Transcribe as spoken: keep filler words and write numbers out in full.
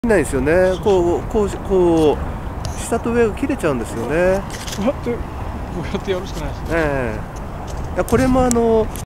ないですよね。こうこうこう下と上が切れちゃうんですよね。 こうやってこうやってやるしかないですね。 ええ、いやこれもあの